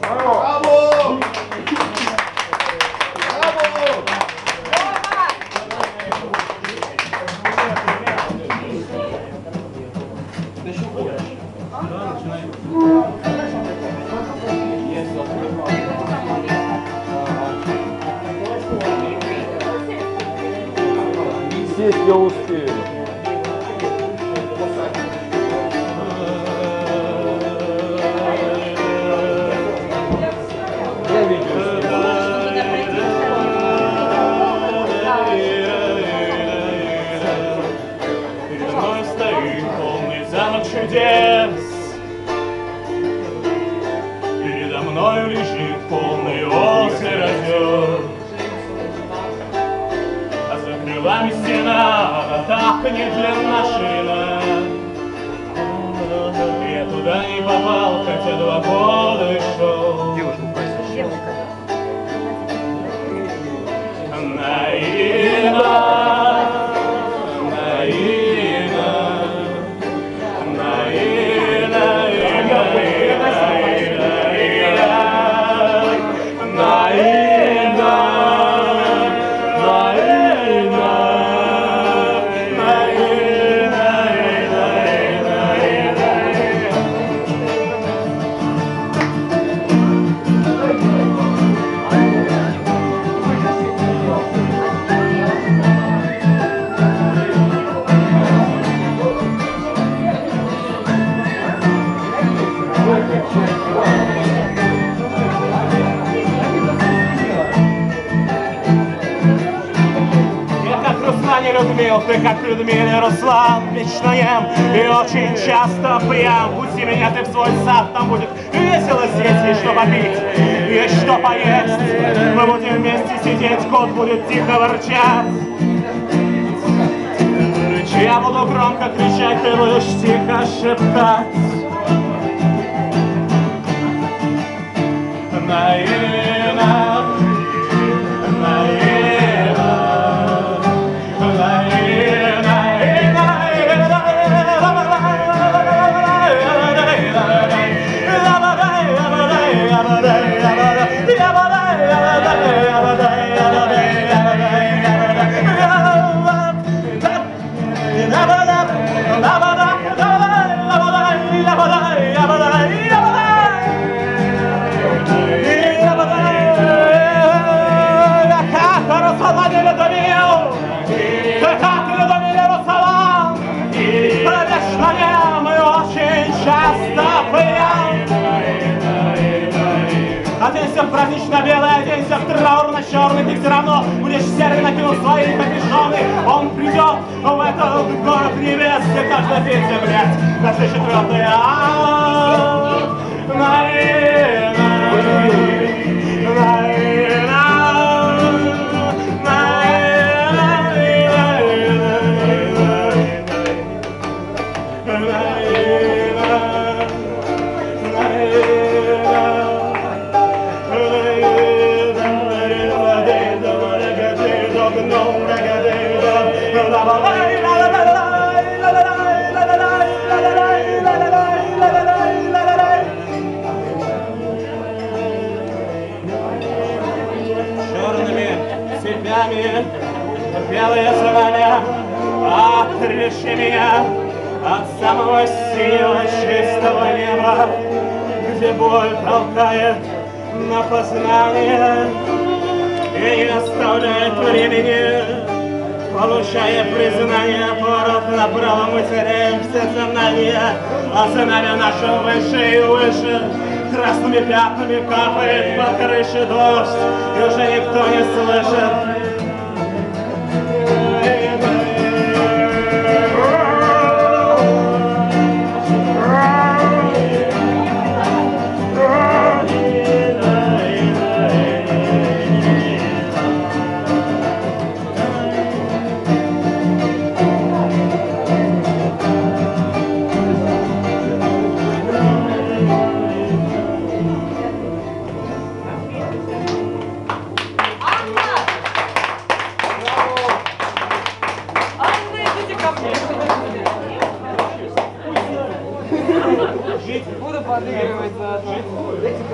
Браво! Сесть я успею. Я видел. Передо мной стоит полный замок чудес. Передо мною лежит полный озеро звезд. А за крылами стена, она так недлинна шина. Я туда не попал, хотя 2 года шел. Наивно, наивно, наивно, наивно, Людмил, ты как Людмила, Руслан, вечно ем и очень часто пьян. Пусти меня ты в свой сад, там будет весело здесь, есть что попить, есть что поесть. Мы будем вместе сидеть, кот будет тихо ворчать. Я буду громко кричать, ты будешь тихо шептать. Наивно, наивно. Оденься в празднично-белый, оденься в траурно-черный, ты все равно будешь серый, накинул свои капюшоны. Он придет в этот город небес, где каждая песня, блядь, на все 4-е. Белые звали, отрежи меня от самого синего чистого неба, где боль толкает на познание и не оставляет времени, получая признание. Поворот направо мы теряем все сознания, а за нами наши выше и выше. Красными пятнами капает по крыше дождь, и уже никто не слышит.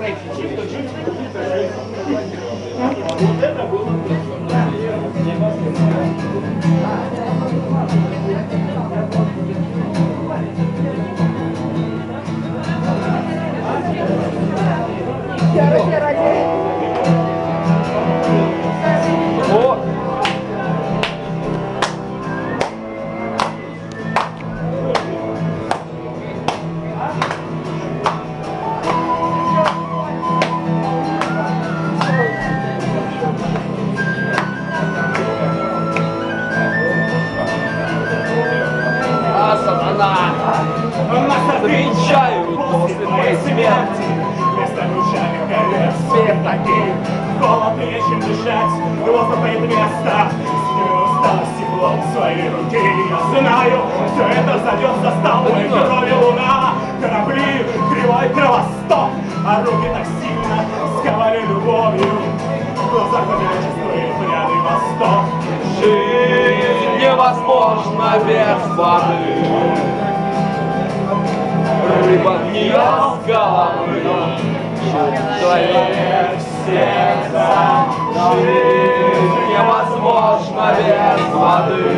Вот это было. О! Нас Встречают после моей смерти. Вместо ручами колец свет такие. Холод нечем дышать, воздух это место. Усталость теплом своей руки. Я знаю, все это зайдет за столбом. Крови луна, корабли, кривой кровосток. А руки так сильно сковали любовью. В глазах чувствует пьяный восток. Жизнь невозможна без воды. Рыба в нее с головы. Человек сердца. Жизнь невозможна без воды.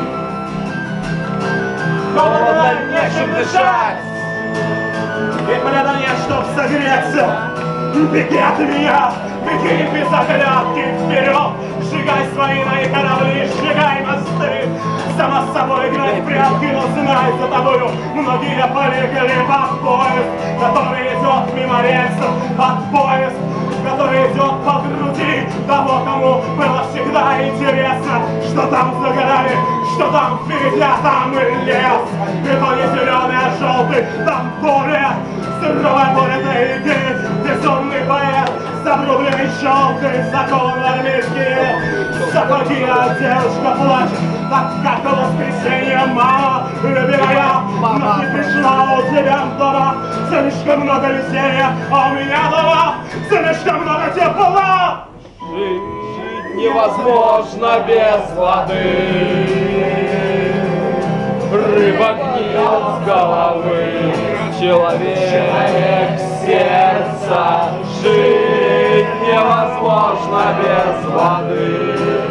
Холодно, нечем дышать. И предание, чтоб согреться. Беги от меня, беги без оглядки вперед. Сжигай свои мои корабли, сжигай мосты. Сама с собой играй в прятки, но знай, за тобою многие полегли под поезд, который идет мимо рельсов, под поезд, который идет по груди того, кому было всегда интересно, что там за горами, что там впереди, а там и лес. И то не зеленый, а желтый, там поле, суровое поле тайги, безумный поэт, с обрубленной щелкой, закован в армейские сапоги, а девушка плачет, так как в воскресенье, мама, любимая, но не пришла у тебя дома, слишком много веселья, а у меня дома слишком много тепла. Жить невозможно без воды. Рыба гниет с головы. Человек сердца. Жить невозможно без воды.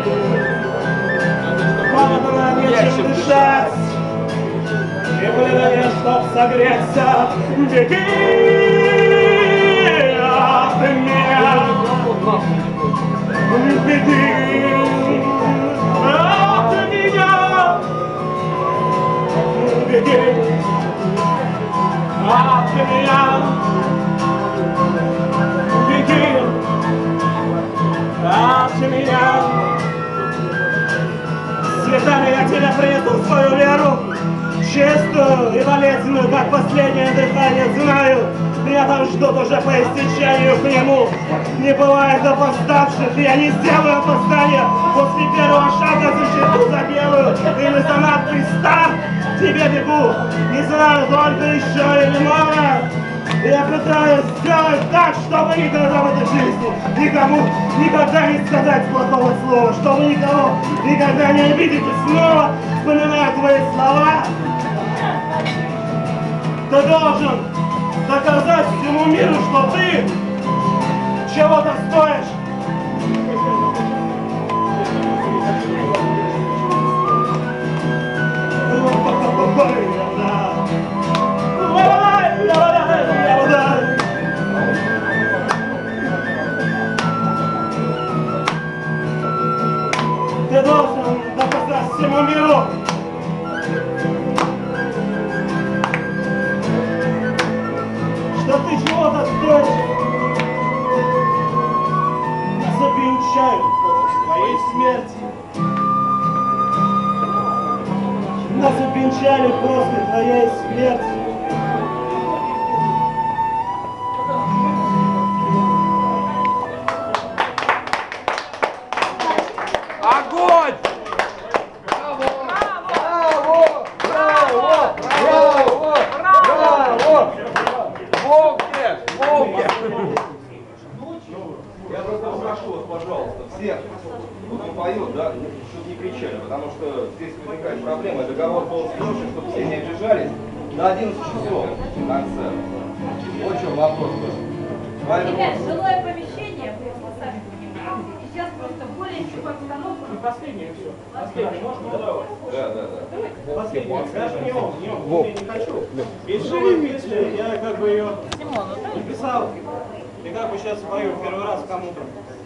Холодно, нечем дышать, и предание, чтоб согреться, беги от меня, беги от меня, беги от меня, беги от меня. Цветами я тебя принесу свою веру, чистую и болезненную, как последнее дыхание, знаю. Меня там ждут уже по истечению к нему. Не бывает опоздавших, я не сделаю опоздания после первого шага за щиту за белую или за надпись «Старт». Тебе бегу, не знаю, только еще или много. Я пытаюсь сделать так, чтобы никогда в этой жизни никому никогда не сказать плохого слова, чтобы никого никогда не обидеть и снова, вспоминая твои слова, ты должен доказать всему миру, что ты чего-то стоишь. Ты должен доказать всему миру, что ты чего-то стоишь. Нас обвенчают после твоей смерти. Нас обвенчали после твоей смерти. Огонь! Я просто прошу вас, пожалуйста, всех, кто поет, да, чтобы не кричали, потому что здесь возникает проблема. Договор был срочен, чтобы все не обижались. До 11 часов концерт. Вот в чем вопрос. Поэтому... Ребят, жилое помещение, вы его сами понимаете. И сейчас просто более чем обстановка. И последнее все. Последнее, можно давать. Да. Последнее. Даже не он, я не хочу. Если живые песни, я как бы ее написал. И как бы сейчас спою первый раз кому-то.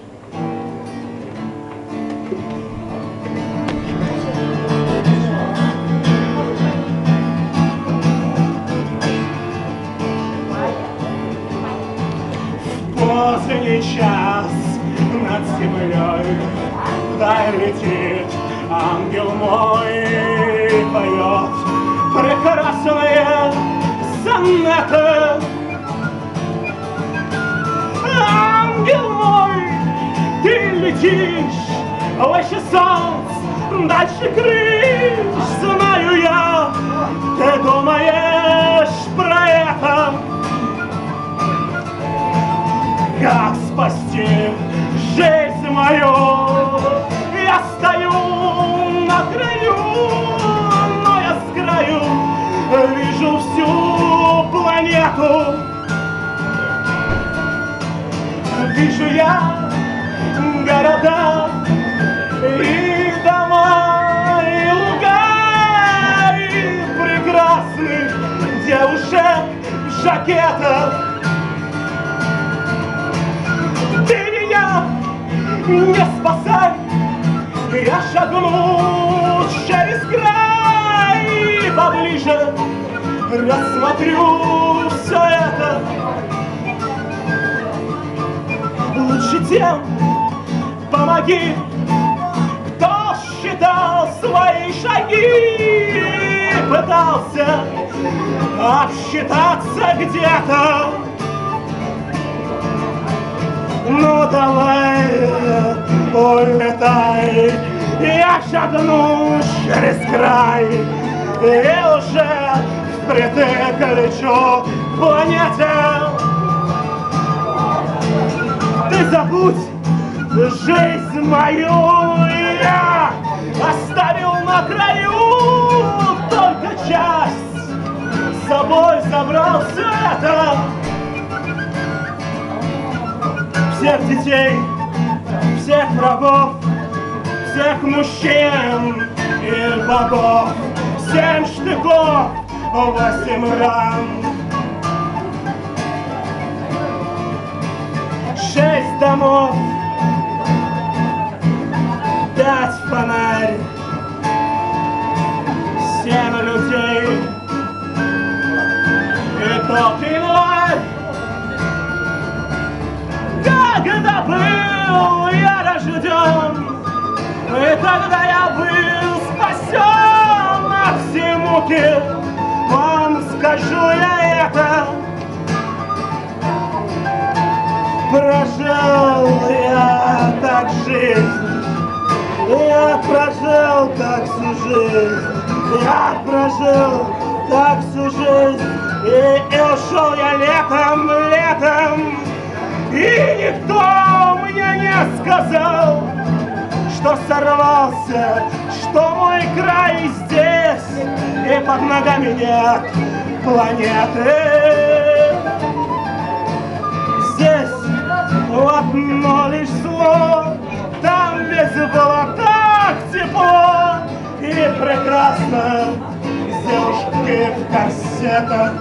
Поздний час над землей вдаль летит ангел мой, поет прекрасные сонеты. Ангел мой, ты летишь выше солнц, дальше крыш, знаю я, ты думаешь про это. Как спасти жизнь мою? Я стою на краю, но я с краю вижу всю планету. Вижу я города и дома, и луга, и прекрасных девушек в жакетах. Не спасай, я шагну через край и поближе рассмотрю все это. Лучше тем помоги, кто считал свои шаги, пытался обсчитаться где-то. Ну давай, улетай, я шагну через край, и уже впритык лечу к планете. Ты забудь жизнь мою, я оставил на краю только часть, с собой забрал все это. Всех детей, всех врагов, всех мужчин и богов, 7 штыков, 8 ран, 6 домов, 5 фонарь, 7 людей и тот январь. Когда был я рожден, и тогда я был спасен от всей муки, вам скажу я это. Прожил я так жизнь, я прожил так всю жизнь, я прожил так всю жизнь, и ушел я летом. И никто мне не сказал, что сорвался, что мой край здесь, и под ногами нет планеты. Здесь одно лишь зло, там без было так тепло и прекрасно, девушки в корсетах.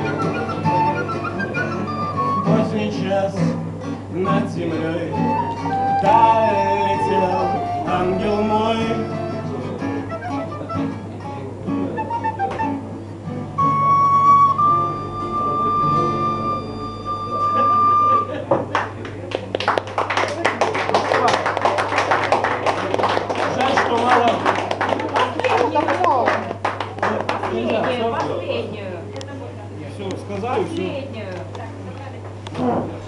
Поздний час над землей вдаль летел ангел мой. Жаль, что мало. Последнюю. Все, сказали, все. Последнюю.